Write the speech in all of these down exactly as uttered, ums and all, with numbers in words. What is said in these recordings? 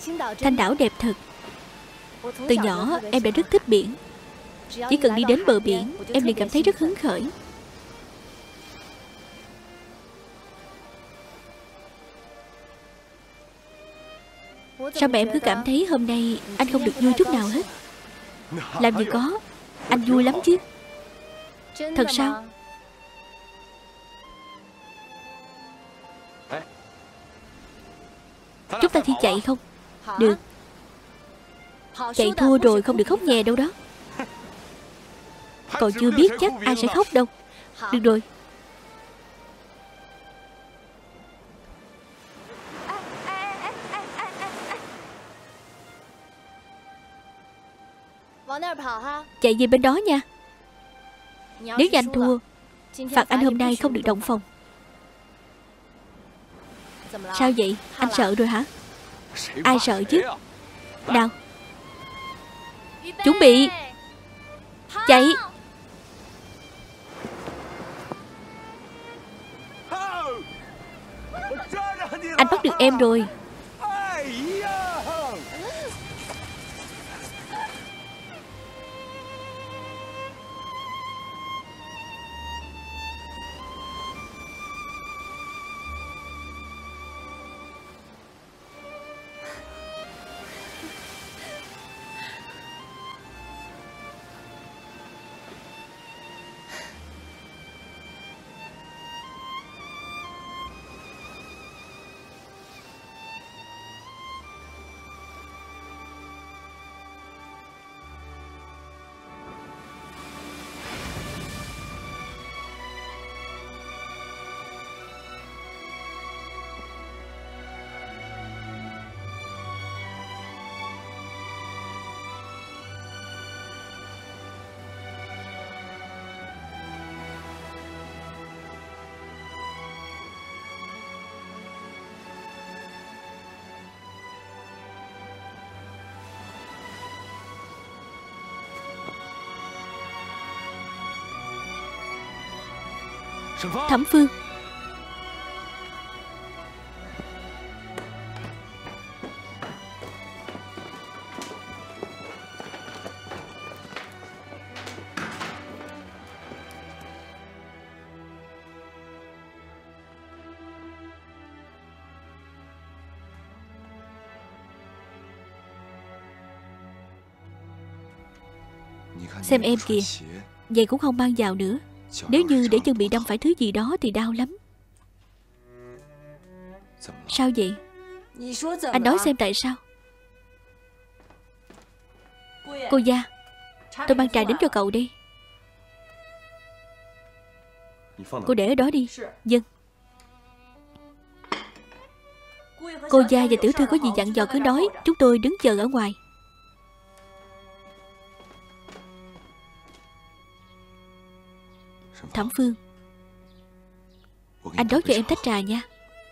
Thanh đảo đẹp thật. Từ nhỏ em đã rất thích biển. Chỉ cần đi đến bờ biển, em liền cảm thấy rất hứng khởi. Sao mà em cứ cảm thấy hôm nay anh không được vui chút nào hết? Làm gì có, anh vui lắm chứ. Thật sao? Chúng ta thi chạy không? Được. Chạy thua rồi không được khóc nhè đâu đó. Còn chưa biết chắc ai sẽ khóc đâu. Được rồi. Chạy về bên đó nha. Nếu như anh thua, phạt anh hôm nay không được động phòng. Sao vậy? Anh sợ rồi hả? Ai sợ chứ? Nào, chuẩn bị. Chạy. Anh bắt được em rồi. Thẩm Phương. Xem em kìa, giày cũng không mang vào nữa. Nếu như để chân bị đâm phải thứ gì đó thì đau lắm. Sao vậy? Anh nói xem tại sao. Cô Gia, tôi mang trà đến cho cậu đi. Cô để ở đó đi. Vâng. Cô Gia và tiểu thư có gì dặn dò cứ nói. Chúng tôi đứng chờ ở ngoài. Thẩm Phương, anh nấu cho em tách trà nha.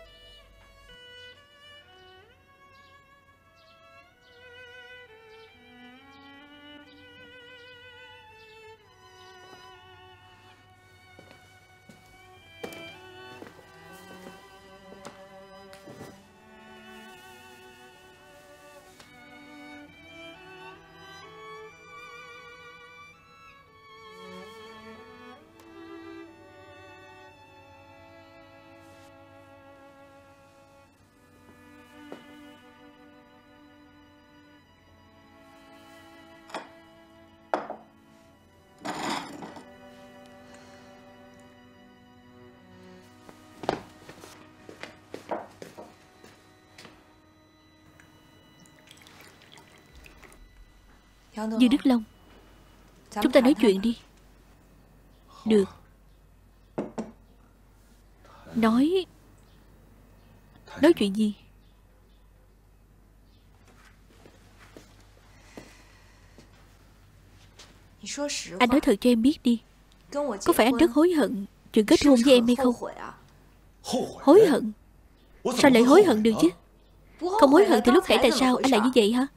Dư Đức Long, chúng ta nói chuyện đi. Được. Nói Nói chuyện gì? Anh nói thật cho em biết đi. Có phải anh rất hối hận chuyện kết hôn với em hay không? Hối hận? Sao lại hối hận được chứ? Không hối hận thì lúc nãy tại sao anh lại như vậy hả?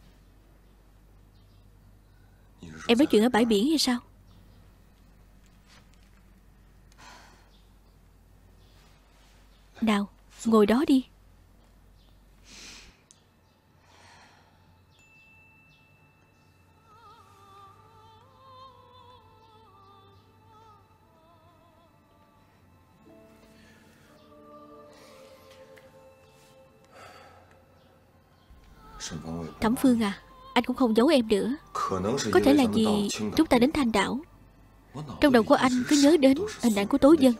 Em nói chuyện ở bãi biển hay sao? Nào, ngồi đó đi. Thẩm Phương à, anh cũng không giấu em nữa. Có thể là vì chúng ta đến Thanh Đảo, trong đầu của anh cứ nhớ đến hình ảnh của Tố Dân.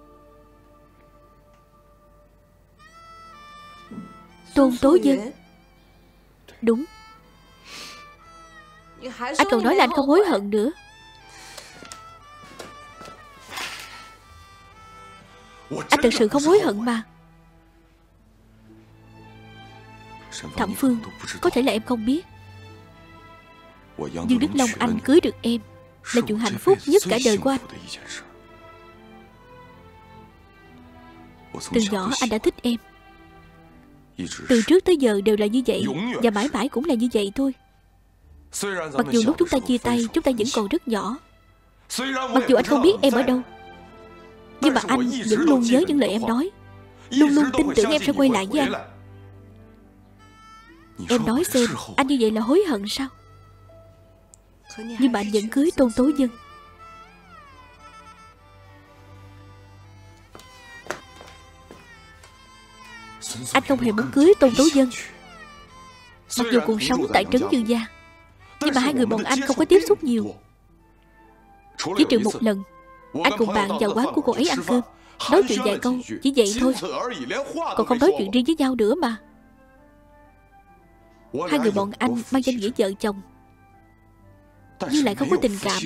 Tôn Tố Dân. Đúng. Anh còn nói là anh không hối hận nữa. Anh thật sự không hối hận mà. Thẩm Phương, có thể là em không biết, Dương Đức Long anh cưới được em là chuyện hạnh phúc nhất cả đời của anh. Từ nhỏ anh đã thích em. Từ trước tới giờ đều là như vậy, và mãi mãi cũng là như vậy thôi. Mặc dù lúc chúng ta chia tay, chúng ta vẫn còn rất nhỏ. Mặc dù anh không biết em ở đâu, nhưng mà anh vẫn luôn nhớ những lời em nói, luôn luôn tin tưởng em sẽ quay lại với anh. Em nói xem, anh như vậy là hối hận sao? Nhưng mà anh vẫn cưới Tôn Tố Dân. Anh không hề muốn cưới Tôn Tố Dân. Mặc dù cùng sống tại trấn Dương Gia, nhưng mà hai người bọn anh không có tiếp xúc nhiều. Chỉ trừ một lần, anh cùng bạn vào quán của cô ấy ăn cơm, nói chuyện vài câu, chỉ vậy thôi. Còn không nói chuyện riêng với nhau nữa mà. Hai người bọn anh mang danh nghĩa vợ chồng, nhưng lại không có tình cảm.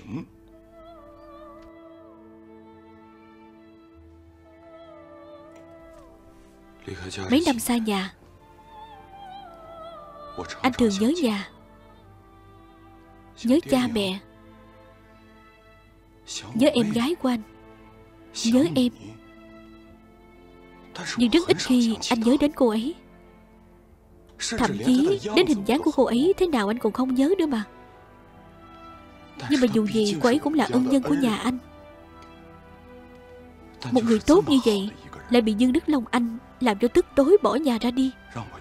Mấy năm xa nhà, anh thường nhớ nhà, nhớ cha mẹ, nhớ em gái của anh, nhớ em. Nhưng rất ít khi anh nhớ đến cô ấy. Thậm chí đến hình dáng của cô ấy thế nào anh còn không nhớ nữa mà. Nhưng mà dù gì cô ấy cũng là ân nhân của nhà anh. Một người tốt như vậy lại bị Dương Đức Long anh làm cho tức tối bỏ nhà ra đi.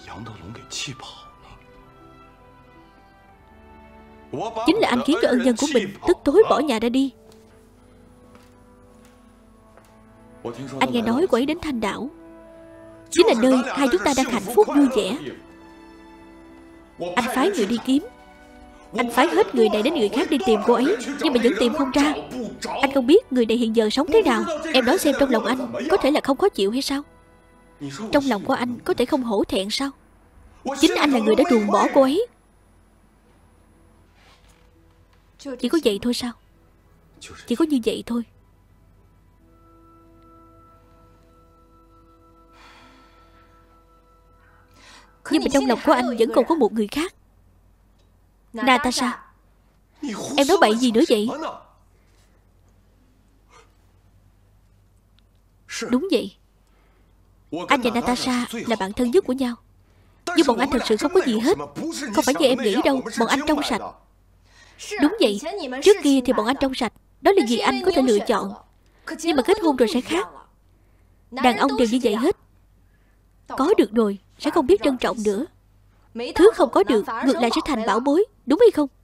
Chính là anh khiến cho ân nhân của mình tức tối bỏ nhà ra đi. Anh nghe nói cô ấy đến Thanh Đảo, chính là nơi hai chúng ta đang hạnh phúc vui vẻ. Anh phái người đi kiếm, anh phái hết người này đến người khác đi tìm cô ấy, nhưng mà vẫn tìm không ra. Anh không biết người này hiện giờ sống thế nào. Em nói xem, trong lòng anh có thể là không khó chịu hay sao? Trong lòng của anh có thể không hổ thẹn sao? Chính anh là người đã ruồng bỏ cô ấy. Chỉ có vậy thôi sao? Chỉ có như vậy thôi. Nhưng mà trong lòng của anh vẫn còn có một người khác. Natasha. Em nói bậy gì nữa vậy? Đúng vậy, anh và Natasha là bạn thân nhất của nhau. Nhưng bọn anh thật sự không có gì hết. Không phải như em nghĩ đâu. Bọn anh trong sạch. Đúng vậy, trước kia thì bọn anh trong sạch. Đó là vì anh có thể lựa chọn. Nhưng mà kết hôn rồi sẽ khác. Đàn ông đều như vậy hết. Có được rồi sẽ không biết trân trọng nữa. Thứ không có được ngược lại sẽ thành bảo bối. Đúng hay không?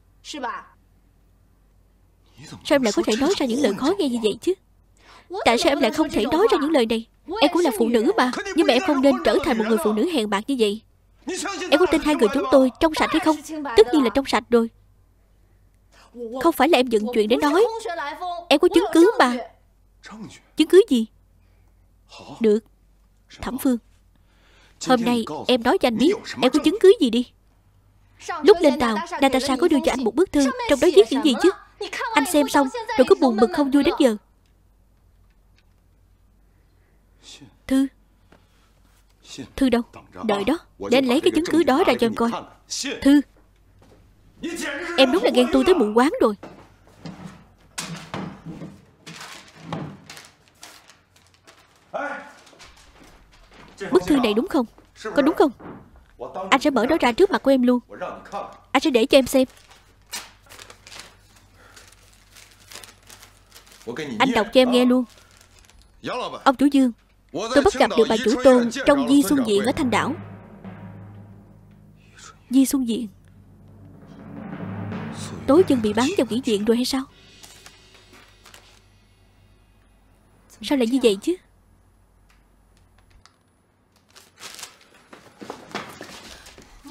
Sao em lại có thể nói ra những lời khó nghe như vậy chứ? Tại sao em lại không thể nói ra những lời này? Em cũng là phụ nữ mà. Nhưng mà em không nên trở thành một người phụ nữ hèn bạc như vậy. Em có tin hai người chúng tôi trong sạch hay không? Tất nhiên là trong sạch rồi. Không phải là em dựng chuyện để nói. Em có chứng cứ mà. Chứng cứ gì? Được, Thẩm Phương, hôm nay em nói cho anh biết em có chứng cứ gì đi. Lúc lên tàu, Natasha có đưa cho anh một bức thư, trong đó viết những gì chứ? Anh xem xong rồi cứ buồn bực không vui đến giờ. Thư. Thư đâu? Đợi đó, để anh lấy cái chứng cứ đó ra cho em coi. Thư. Em đúng là ghen tuông tới mù quáng rồi. Bức thư này đúng không? Có đúng không? Anh sẽ mở nó ra trước mặt của em luôn. Anh sẽ để cho em xem. Anh đọc cho em nghe luôn. Ông chủ Dương, tôi bắt gặp được bà chủ Tôn trong Di Xuân Viện ở Thanh Đảo. Di Xuân Viện? Tố Dân bị bán vào kỹ viện rồi hay sao? Sao lại như vậy chứ?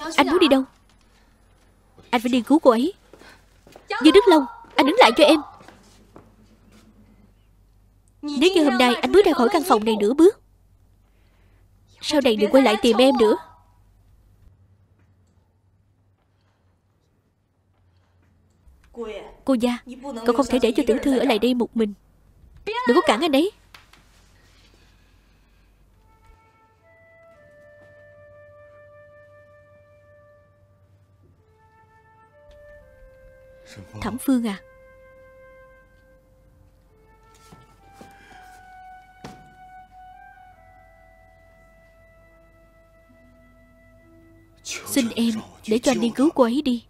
Anh muốn đi đâu? Anh phải đi cứu cô ấy. Dương Đức Long, anh đứng lại cho em. Nếu như hôm nay anh bước ra khỏi căn phòng này nửa bước, sau này đừng quay lại tìm em nữa. Cô Gia, cậu không thể để cho tiểu thư ở lại đây một mình. Đừng có cản anh ấy. Thẩm Phương à, xin em để cho anh đi cứu cô ấy đi.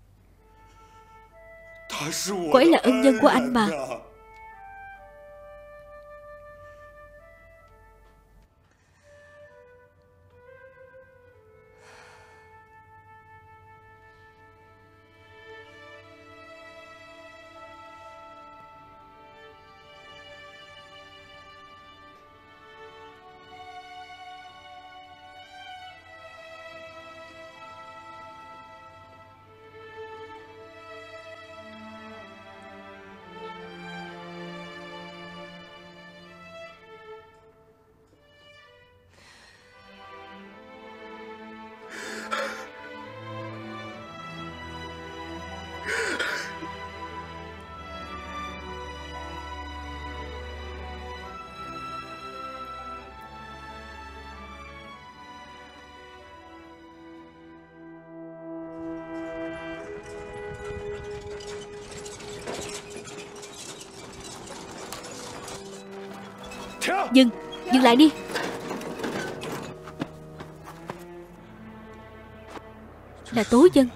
Cô ấy là ân nhân của anh mà. Dừng, dừng lại đi. Là Tố Dân.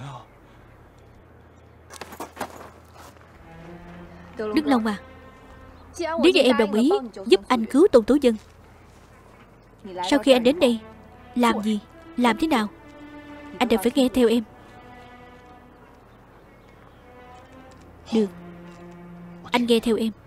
Đức Long à, nếu như em đồng ý giúp anh cứu Tôn Tố Dân, sau khi anh đến đây làm gì, làm thế nào, anh đều phải nghe theo em. Được, anh nghe theo em.